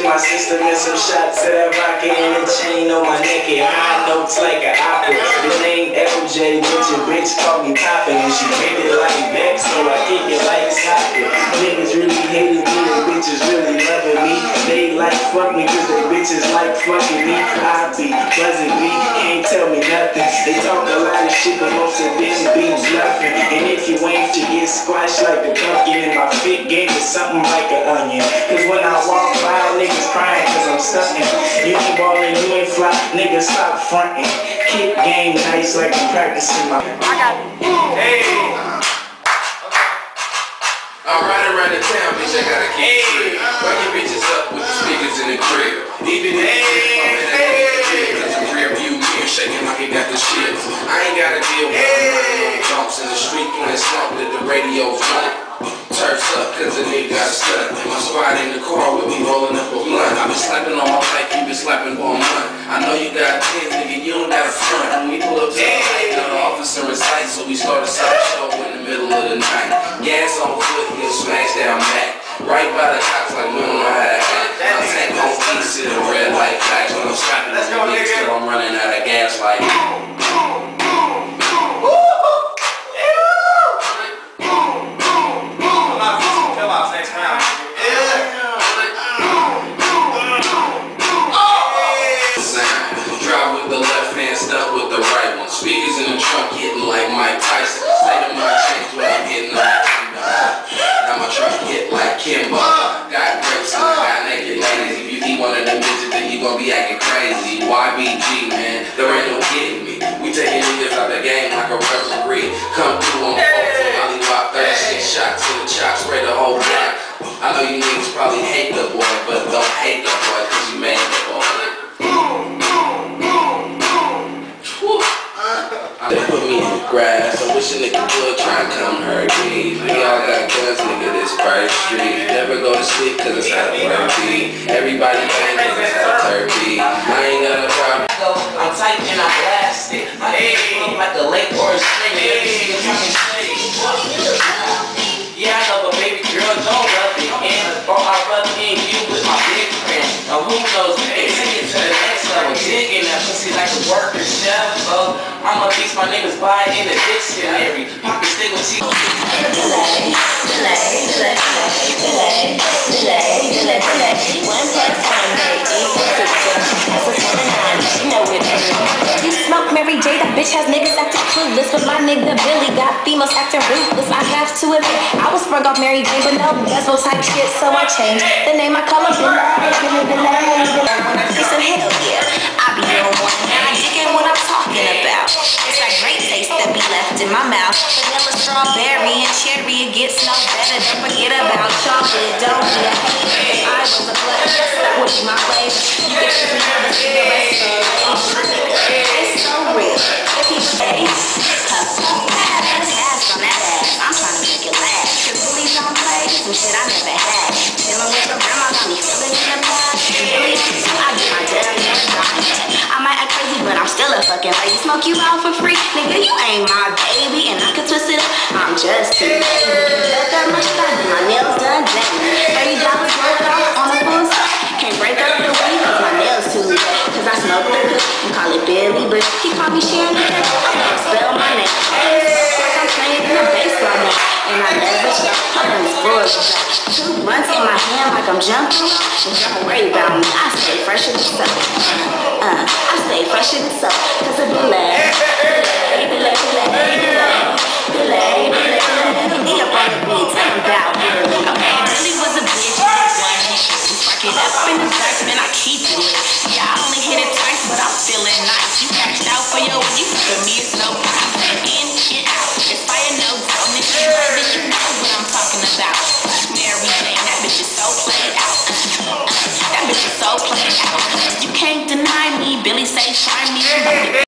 my system and some shots of that rocket and a chain on my neck and high notes like an opera. The name LJ, bitch, your bitch call me Poppin', and she made it like that, so I kick it like soccer. Niggas really hating me and bitches really loving me. They like fuck me cause they bitches like fucking me. I be buzzing me, can't tell me nothing. They talk a lot of shit but most of them be bluffing. And if you ain't to get squashed like a pumpkin, and my fit game is something like an onion. Cause when I walk by, niggas crying cause I'm stunting. You ain't ballin', you ain't fly, niggas stop frontin'. Kick game nice like I'm practicing my. I got it. Hey. I'm riding around the town, bitch, I gotta keep it. Fuck your bitches up with the speakers in the crib. Even if it's a rear view mirror shaking like it got the shit. I ain't gotta deal with no jumps in the street playing slump that the radio's on. Turfs up cause the nigga got stuck. My squad in the car with me rolling up a blunt. I been slapping on my bike, you been slapping for a month. I know you got kids, nigga, you don't got a front. When we pull up to the light, the officer in sight, so we start a side show in the middle of the night. Gas on foot, he'll smash down back. Right by the cops like we don't know how to act. I'm taking on east to the red light flash when I'm strapping on the bitch till I'm running out of gas like. Speakers in the trunk hitting like Mike Tyson. State of my change when I'm hitting like Kimbo. Now my truck hit like Kimbo. Got grapes and I got naked ladies. If you eat one of them bitches, then you gon' be acting crazy. YBG, man, there ain't no kidding me. We taking niggas out the game like a referee. Come through on the phone, Hollywood 36 shots to the chop, spray the whole block. I know you niggas probably hate the boy, but don't hate the boy cause you made the boy. They put me in the grass, I wish a nigga would try and come hurt me. We all got guns, nigga, this First Street. Never go to sleep cause it's how the work be. Everybody bang cause it's how the turkey. I ain't got a problem. I'm tight and I blast it. My head look like a lake or a spring. Yeah, I know, but baby girl don't rub it in. Or I rub in you with my big friend. Now who knows, they take it to the next level. Digging that pussy like a worker chef. So I'ma teach my niggas buy in the dictionary. Pocket stick with teeth. You smoke Mary J, that bitch has niggas acting clueless. But my nigga Billy got females acting ruthless. I have to admit, I was sprung off Mary J, but no Bezo type shit, so I changed the name. I call him Billy. He said, hell yeah, I be the one. I get what I'm talking about. It's that great taste that be left in my mouth. Vanilla, strawberry, and cherry, it gets no better. Don't forget about chocolate, don't you? If I was a flavor, that would be my flavor. You get to be the cigarettes. It's so real. If he stays, on that ass, I'm trying to make it last. Cause bullies don't play, some shit I never had. Dealing with the grandma got me feeling in the past. Really, I do my damn I might act crazy, but I'm still a fucking lady. Smoke you out for free, nigga, you ain't my baby. And I can twist it up, I'm just too lazy. Look at my spot, my nails done jammed. $30 rolled off on the full set. Can't break up the weed, cause my nails too late. Cause I smoke the good, and call it Billy, but he call me Sharon. I can't spell my name. Like I'm playing in the baseball now. And I never stop, I'm in the floor. 2 months in my hand like I'm jumping. And don't worry about me, I stay fresh in the sun. I stay fresh in the sun. Cause of the leg. Me up on the beat, tell him about Billy. Okay, Billy was a bitch, spark it up in the back, man, I keep it. Yeah, I only hit it twice, but I'm feeling nice. You cashed out for your week, for me it's no problem. In and out, it's fire no doubt. Nigga, you heard it, you know what I'm talking about. Mary Jane, that bitch is so played out. That bitch is so played out. You can't deny me, Billy say try me.